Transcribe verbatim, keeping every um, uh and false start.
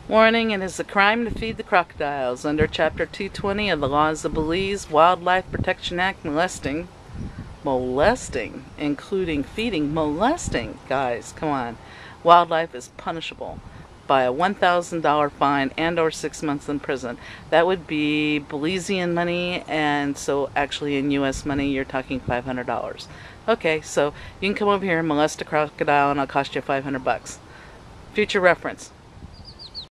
Warning, it is a crime to feed the crocodiles. Under Chapter two twenty of the Laws of Belize Wildlife Protection Act, molesting, molesting, including feeding, molesting, guys, come on, wildlife is punishable by a one thousand dollar fine and or six months in prison. That would be Belizean money, and so actually in U S money, you're talking five hundred dollars. Okay, so you can come over here and molest a crocodile and I'll cost you five hundred bucks. Future reference.